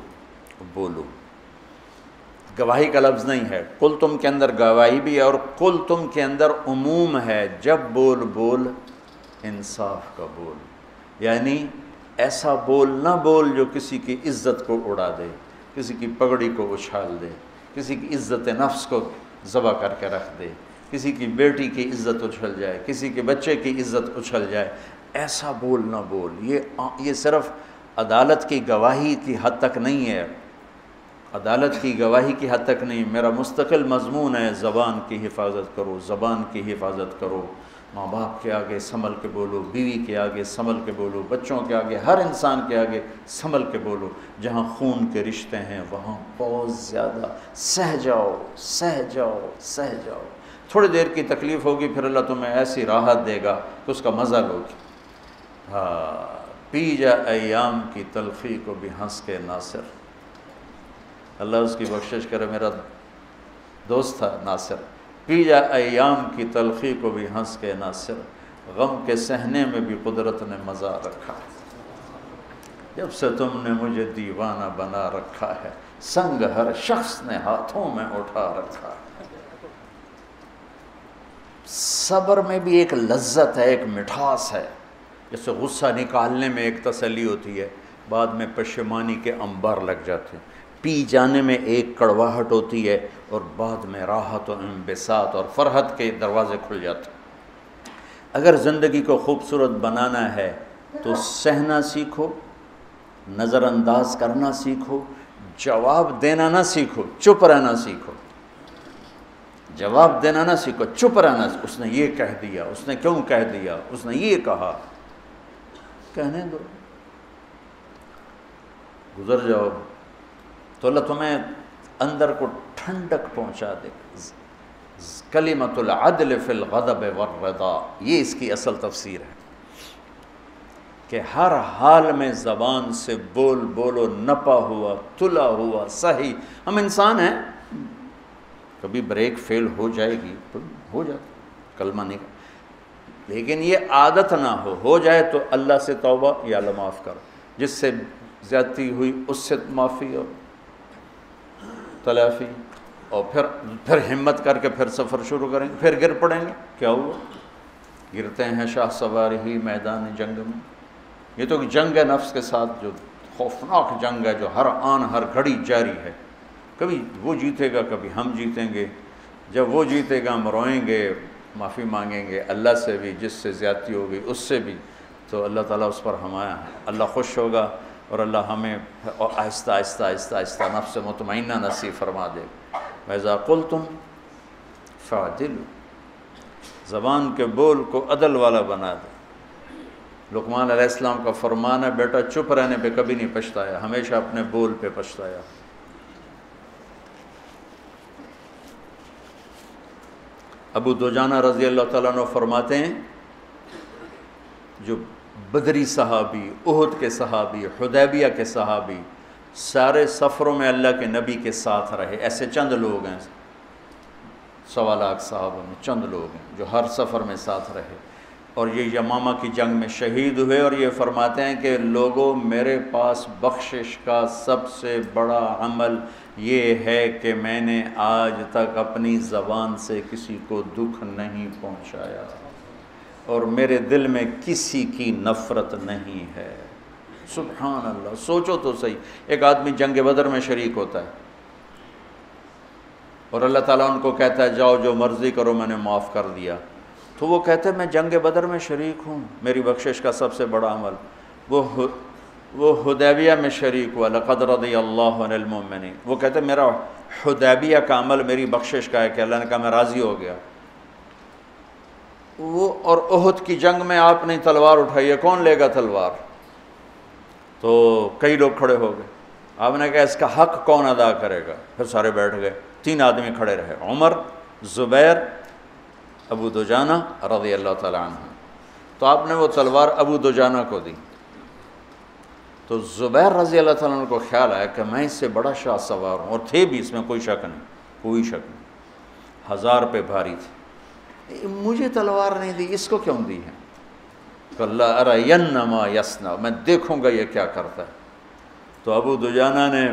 گواہی کا لفظ نہیں ہے، قلتم کے اندر گواہی بھی ہے، اور قلتم کے اندر عموم ہے، جب بول انصاف کا بول، یعنی ایسا بول نہ بول جو کسی کی عزت کو اڑا دے، کسی کی پگڑی کو اچھال دے، کسی کی عزت نفس کو ذبح کر کے رکھ دے، کسی کی بیٹی کی عزت اچھل جائے، کسی کے بچے کی عزت اچھل جائے، ایسا بول نہ بول۔ یہ صرف عدالت کی گواہی کی حد تک نہیں ہے، عدالت کی گواہی کی حد تک نہیں، میرا مستقل مضمون ہے زبان کی حفاظت کرو، زبان کی حفاظت کرو، ماں باپ کے آگے سنبھل کے بولو، بیوی کے آگے سنبھل کے بولو، بچوں کے آگے، ہر انسان کے آگے سنبھل کے بولو۔ جہاں خون کے رشتے ہیں وہاں بہت زیادہ سہ جاؤ، تھوڑی دیر کی تکلیف ہوگی، پھر اللہ تمہیں ایسی راحت دے گا کہ اس کا مزہ لوگی۔ پی جا ایام کی تلخی کو بھی ہنس کے ناصر، اللہ اس کی بخشش کرے، میرا دوست تھا ناصر، پی جا ایام کی تلخی کو بھی ہنس کے ناصر، غم کے سہنے میں بھی قدرت نے مزہ رکھا، جب سے تم نے مجھے دیوانہ بنا رکھا ہے، سنگ ہر شخص نے ہاتھوں میں اٹھا رکھا ہے۔ صبر میں بھی ایک لذت ہے، ایک مٹھاس ہے، جیسے غصہ نکالنے میں ایک تسلی ہوتی ہے، بعد میں پشیمانی کے انبار لگ جاتے ہیں، پی جانے میں ایک کڑواہٹ ہوتی ہے، اور بعد میں راحت و انبساط اور فرحت کے دروازے کھل جاتے ہیں۔ اگر زندگی کو خوبصورت بنانا ہے تو سہنا سیکھو، نظر انداز کرنا سیکھو، جواب دینا نہ سیکھو، چپ رہنا سیکھو، جواب دینا نہ سیکھو، چپ رہنا۔ اس نے یہ کہہ دیا، اس نے کیوں کہہ دیا، اس نے یہ کہا، کہنے دو، گزر جاؤ، تو اللہ تمہیں اندر کو ٹھنڈک پہنچا دے۔ کلمۃ العدل فی الغضب والرضا، یہ اس کی اصل تفسیر ہے کہ ہر حال میں زبان سے بولو، نپا ہوا، تلا ہوا، صحیح۔ ہم انسان ہیں، کبھی بریک فیل ہو جائے گی تو ہو جاتا، کلمہ نہیں، لیکن یہ عادت نہ ہو جائے تو اللہ سے توبہ، یا اللہ معاف کر، جس سے زیادتی ہوئی اس سے معافی اور تلافی، اور پھر ہمت کر کے پھر سفر شروع کریں گے، پھر گر پڑیں گے، کیا ہوا؟ گرتے ہیں شاہ سوار ہی میدان جنگ میں۔ یہ تو جنگ ہے نفس کے ساتھ، جو خوفناک جنگ ہے، جو ہر آن ہر گھڑی جاری ہے، کبھی وہ جیتے گا، کبھی ہم جیتیں گے۔ جب وہ جیتے گا ہم روئیں گے، معافی مانگیں گے اللہ سے بھی، جس سے زیادتی ہوگی اس سے بھی، تو اللہ تعالیٰ اس پر ہمارا، اللہ خوش ہوگا، اور اللہ ہمیں آہستہ آہستہ آہستہ آہستہ نفس مطمئنہ نصیب فرما دے۔ وَإِذَا قُلْتُمْ فَاعْدِلُوا، زبان کے بول کو عدل والا بنا دے۔ لقمان علیہ السلام کا فرمان ہے، بیٹا چپ رہنے پہ کبھی نہیں پچھتایا، ہمیشہ اپنے بول پہ پچھتایا۔ ابو دجانہ رضی اللہ تعالیٰ عنہ فرماتے ہیں، جو بدری صحابی، احد کے صحابی، حدیبیہ کے صحابی، سارے سفروں میں اللہ کے نبی کے ساتھ رہے، ایسے چند لوگ ہیں 1.25 لاکھ صحابہ میں چند لوگ ہیں جو ہر سفر میں ساتھ رہے، اور یہ یمامہ کی جنگ میں شہید ہوئے، اور یہ فرماتے ہیں کہ لوگوں میرے پاس بخشش کا سب سے بڑا عمل یہ ہے کہ میں نے آج تک اپنی زبان سے کسی کو دکھ نہیں پہنچایا، اور میرے دل میں کسی کی نفرت نہیں ہے۔ سبحان اللہ، سوچو تو صحیح، ایک آدمی جنگ بدر میں شریک ہوتا ہے اور اللہ تعالیٰ ان کو کہتا ہے جاؤ جو مرضی کرو میں نے معاف کر دیا، تو وہ کہتے ہیں میں جنگ بدر میں شریک ہوں، میری بخشش کا سب سے بڑا عمل وہ حدیبیہ میں شریک ہوا، لقد رضی اللہ عن المؤمنین، وہ کہتے ہیں میرا حدیبیہ کا عمل میری بخشش کا ہے کہ اللہ نے کہا میں راضی ہو گیا۔ وہ اور احد کی جنگ میں آپ نے تلوار اٹھائی ہے، کون لے گا تلوار؟ تو کئی لوگ کھڑے ہو گئے، آپ نے کہا اس کا حق کون ادا کرے گا؟ پھر سارے بیٹھ گئے، 3 آدمی کھڑے رہے، عمر، زبیر، ابو دجانہ رضی اللہ تعالیٰ عنہ۔ تو آپ نے وہ تلوار ابو دجانہ کو دی، تو زبیر رضی اللہ تعالیٰ عنہ کو خیال آیا کہ میں اس سے بڑا شاہ سوار ہوں، اور تھے بھی، اس میں کوئی شک نہیں، 1000 پہ بھاری تھی، مجھے تلوار نہیں دی، اس کو کیوں دی ہے؟ کہ اللہ ارین ما یصنع، میں دیکھوں گا یہ کیا کرتا ہے۔ تو ابو دجانہ نے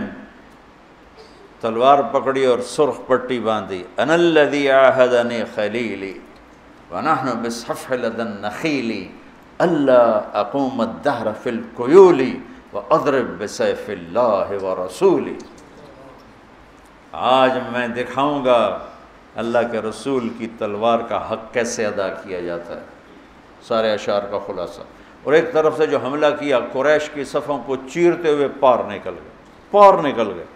تلوار پکڑی اور سرخ پٹی باندھی، انا الذی عاہدنی خلیلی ونحن بالصفح لدى النخیل الا اقوم الدہر فی القیول واضرب بسیف اللہ ورسولی، آج میں دکھاؤں گا اللہ کے رسول کی تلوار کا حق کیسے ادا کیا جاتا ہے۔ سارے اشعار کا خلاصہ، اور ایک طرف سے جو حملہ کیا قریش کی صفوں کو چیرتے ہوئے پار نکل گئے،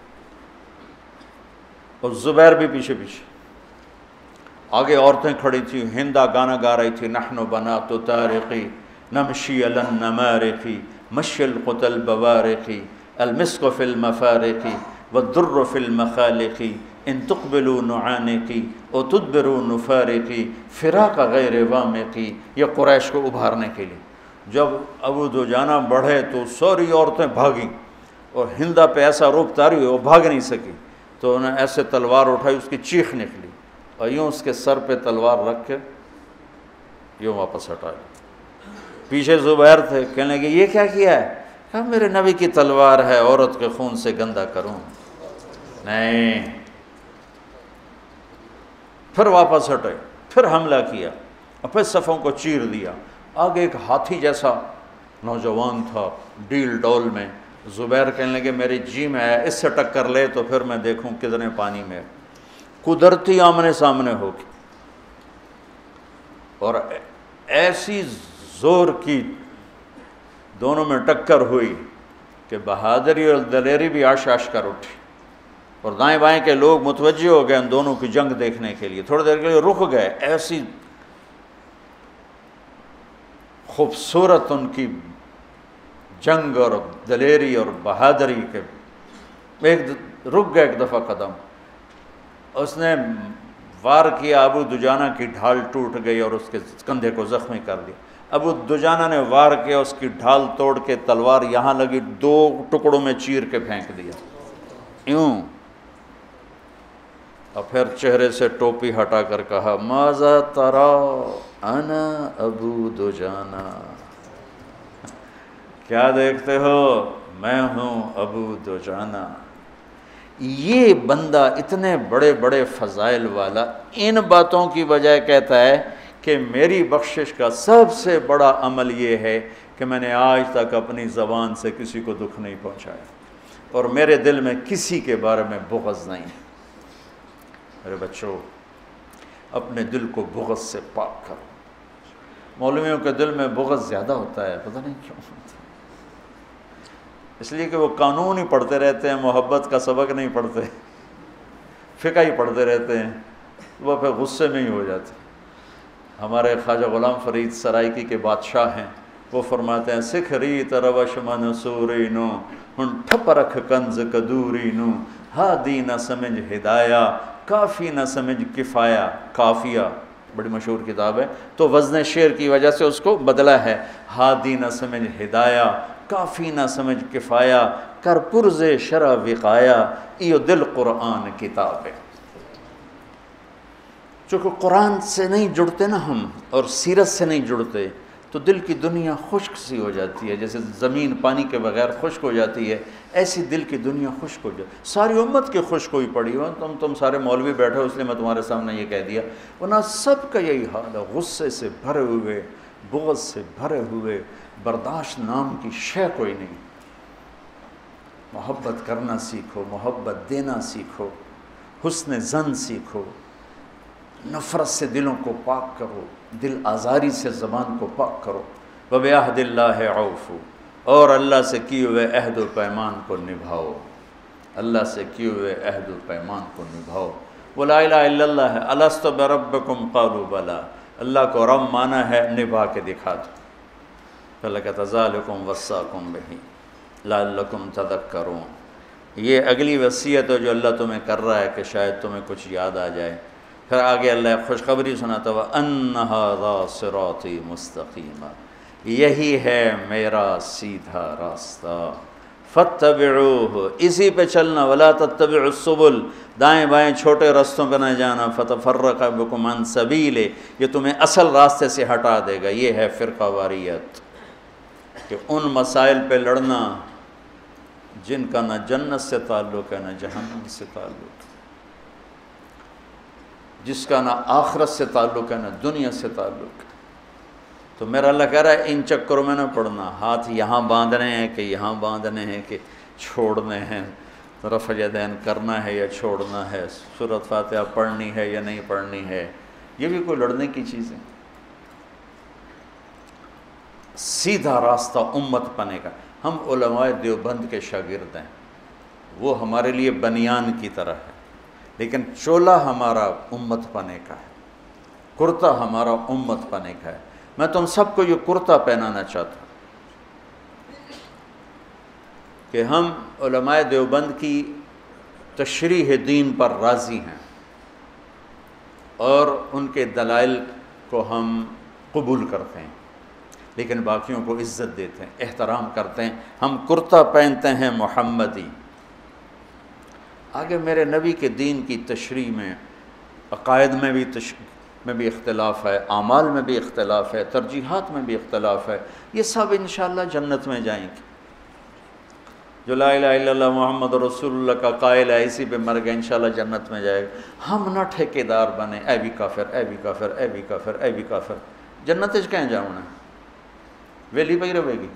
اور زبیر بھی پیچھے آگے عورتیں کھڑی تھیں، ہندا گانا گا رہی تھی، نحن بنات طارقی نمشی علی النمارق مشی القتل بوارقی المسک فی المفارق والدر فی المخالق ان تقبلوا نعانقی او تدبروا نفارقی فراق غیر وامقی، یہ قریش کو ابھارنے کے لیے۔ جب ابو دجانہ بڑھے تو ساری عورتیں بھاگیں، اور ہندا پہ ایسا روب طاری ہوئی وہ بھاگ نہیں سکی، تو انہیں ایسے تلوار اٹھائی، اس کی چیخ نکلی، اور یوں اس کے سر پہ تلوار رکھ کے یوں واپس ہٹائی۔ پیچھے زبیر تھے، کہنے لگے یہ کیا کیا ہے؟ کہا میرے نبی کی تلوار ہے، عورت کے خون سے گندا کروں؟ نہیں، پھر واپس ہٹے، پھر حملہ کیا، اور پھر صفوں کو چیر دیا۔ آگے ایک ہاتھی جیسا نوجوان تھا ڈیل ڈول میں، زبیر کہنے لگے میری جی میں ہے، اس سے ٹکر لے تو پھر میں دیکھوں کتنے پانی میں۔ قدرتی آمنے سامنے ہو کے، اور ایسی زور کی دونوں میں ٹکر ہوئی کہ بہادری اور دلیری بھی آش آش کر اٹھی، اور دائیں بائیں کے لوگ متوجہ ہو گئے ان دونوں کی جنگ دیکھنے کے لیے، تھوڑی دیر کے لیے رک گئے۔ ایسی خوبصورت ان کی جنگ اور دلیری اور بہادری کے، رک گئے ایک دفعہ قدم، اس نے وار کیا، ابو دجانہ کی ڈھال ٹوٹ گئی اور اس کے کندھے کو زخمی کر دیا۔ ابو دجانہ نے وار کیا، اس کی ڈھال توڑ کے تلوار یہاں لگی، 2 ٹکڑوں میں چیر کے پھینک دیا یوں، اور پھر چہرے سے ٹوپی ہٹا کر کہا ماذا ترى انا ابو دجانہ، کیا دیکھتے ہو؟ میں ہوں ابو دجانہ۔ یہ بندہ اتنے بڑے بڑے فضائل والا ان باتوں کی بجائے کہتا ہے کہ میری بخشش کا سب سے بڑا عمل یہ ہے کہ میں نے آج تک اپنی زبان سے کسی کو دکھ نہیں پہنچایا، اور میرے دل میں کسی کے بارے میں بغض نہیں ہے۔ میرے بچوں، اپنے دل کو بغض سے پاک کرو۔ مولویوں کے دل میں بغض زیادہ ہوتا ہے، پتہ نہیں کیوں ہوتا ہے، اس لیے کہ وہ قانون ہی پڑھتے رہتے ہیں، محبت کا سبق نہیں پڑھتے، فقہ ہی پڑھتے رہتے ہیں، وہ پھر غصے میں ہی ہو جاتے۔ ہمارے خواجہ غلام فرید سرائکی کے بادشاہ ہیں، وہ فرماتے ہیں سکھری تروش منصوری نو ہن ٹھپ رکھ کنز کدوری نو، ہادی نہ سمجھ ہدایہ کافی نہ سمجھ کفایہ، کافیہ بڑی مشہور کتاب ہے، تو وزن شعر کی وجہ سے اس کو بدلا ہے۔ ہادی نہ سمجھ ہدایہ، کافی نہ سمجھ کفایہ، کر پرز شرع وقایا، ایو دل قرآن کتاب ہے۔ چونکہ قرآن سے نہیں جڑتے نا ہم، اور سیرت سے نہیں جڑتے، تو دل کی دنیا خشک سی ہو جاتی ہے، جیسے زمین پانی کے بغیر خشک ہو جاتی ہے، ایسی دل کی دنیا خشک ہو جاتی ہے۔ ساری امت کی خشک ہوئی پڑی ہو، تم سارے مولوی بیٹھے ہو اس لیے میں تمہارے سامنے یہ کہہ دیا، ورنہ سب کا یہی حال ہے، غصے سے بھرے ہوئے، بغض سے بھرے ہوئے، برداشت نام کی شے کوئی نہیں۔ محبت کرنا سیکھو، محبت دینا سیکھو، حسن ظن سیکھو، نفرت سے دلوں کو پاک کرو، دل آزاری سے زبان کو پاک کرو۔ وَبِعَهْدِ اللَّهِ عَوْفُ، اور اللہ سے کیے ہوئے عہد و پیمان کو نبھاؤ، اللہ سے کیے ہوئے عہد و پیمان کو نبھاؤ۔ وہ لا الہ الا اللہ ہے، الست بربکم قالوا بلی، اللہ کو رب مانا ہے، نبھا کے دکھا دو۔ تو اللہ کہتا ذالکم وصاکم بہ لعلکم تذکرون، یہ اگلی وصیت ہے جو اللہ تمہیں کر رہا ہے کہ شاید تمہیں کچھ یاد آ جائے۔ پھر آگے اللہ خوشخبری سناتا ہوا ان ھذا صراطی مستقیما، یہی ہے میرا سیدھا راستہ، فاتبعوہ، اسی پہ چلنا، ولا تتبعوا السبل، دائیں بائیں چھوٹے رستوں پہ نہ جانا، فتفرق بکم عن سبیلہ، یہ تمہیں اصل راستے سے ہٹا دے گا۔ یہ ہے فرقہ واریت، کہ ان مسائل پہ لڑنا جن کا نہ جنت سے تعلق ہے نہ جہنم سے تعلق ہے، جس کا نہ آخرت سے تعلق ہے نہ دنیا سے تعلق ہے۔ تو میرا اللہ کہہ رہا ہے ان چکروں میں نہ پڑنا، ہاتھ یہاں باندھنے ہیں کہ یہاں باندھنے ہیں کہ چھوڑنے ہیں، رفع یدین کرنا ہے یا چھوڑنا ہے، سورۃ فاتحہ پڑھنی ہے یا نہیں پڑھنی ہے، یہ بھی کوئی لڑنے کی چیز ہے؟ سیدھا راستہ امت پنے کا۔ ہم علماء دیوبند کے شاگرد ہیں، وہ ہمارے لیے بنیان کی طرح ہے، لیکن چولا ہمارا امت پنے کا ہے، کرتا ہمارا امت پنے کا ہے۔ میں تم سب کو یہ کرتا پہنانا چاہتا ہوں کہ ہم علماء دیوبند کی تشریح دین پر راضی ہیں اور ان کے دلائل کو ہم قبول کرتے ہیں، لیکن باقیوں کو عزت دیتے ہیں، احترام کرتے ہیں۔ ہم کرتا پہنتے ہیں محمدی۔ آگے میرے نبی کے دین کی تشریح میں عقائد میں بھی اختلاف ہے، اعمال میں بھی اختلاف ہے، ترجیحات میں بھی اختلاف ہے، یہ سب انشاءاللہ جنت میں جائیں گے۔ جو لا الہ الا اللہ محمد رسول اللہ کا قائل ہے، اسی پہ مر گیا، انشاءاللہ جنت میں جائے گا۔ ہم نہ ٹھیکیدار بنے، اے بھی کافر، اے بھی کافر، اے بھی کافر، اے بھی کافر، جنت اچ کہیں جاؤنا ہے، ویلی پہ ہی رہے گی۔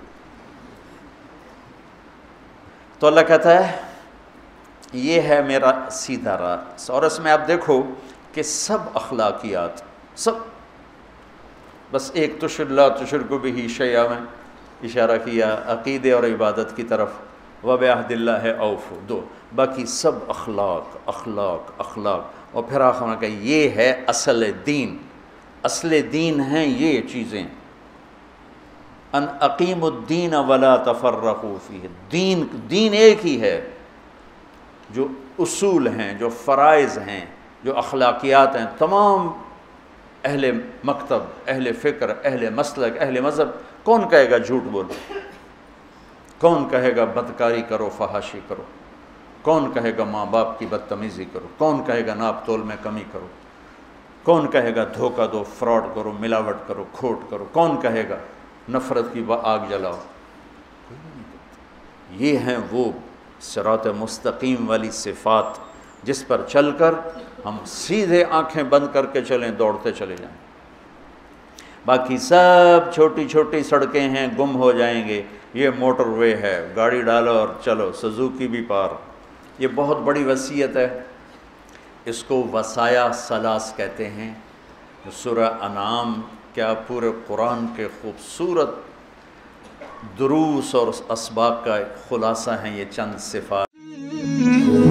تو اللہ کہتا ہے یہ ہے میرا سیدھا راستہ، اور اس میں آپ دیکھو کہ سب اخلاقیات، سب، بس ایک لا تشرکوا بہ شیئا میں اشارہ کیا عقیدے اور عبادت کی طرف، وبعہد اللہ اوفوا، دو، باقی سب اخلاق اخلاق اخلاق، اور پھر آخر میں کہ یہ ہے اصل دین، اصل دین ہیں یہ چیزیں، ان اقیموا الدین ولا تفرقوا فیہ، دین ایک ہی ہے، جو اصول ہیں، جو فرائض ہیں، جو اخلاقیات ہیں، تمام اہل مکتب، اہل فکر، اہل مسلک، اہل مذہب، کون کہے گا جھوٹ بولو، کون کہے گا بدکاری کرو، فحاشی کرو، کون کہے گا ماں باپ کی بدتمیزی کرو، کون کہے گا ناپ تول میں کمی کرو، کون کہے گا دھوکہ دو، فراڈ کرو، ملاوٹ کرو، کھوٹ کرو، کون کہے گا نفرت کی آگ جلاؤ؟ یہ ہیں وہ صراط مستقیم والی صفات جس پر چل کر ہم سیدھے آنکھیں بند کر کے چلیں، دوڑتے چلے جائیں۔ باقی سب چھوٹی چھوٹی سڑکیں ہیں، گم ہو جائیں گے، یہ موٹر وے ہے، گاڑی ڈالو اور چلو، سزوکی بھی پار۔ یہ بہت بڑی وصیت ہے، اس کو وصایا ثلاث کہتے ہیں۔ سورہ انعام کیا پورے قرآن کے خوبصورت دروس اور اسباق کا خلاصہ ہیں یہ چند صفات۔